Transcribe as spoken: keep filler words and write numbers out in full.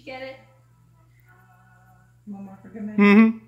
get it? One more for good measure. Mm-hmm.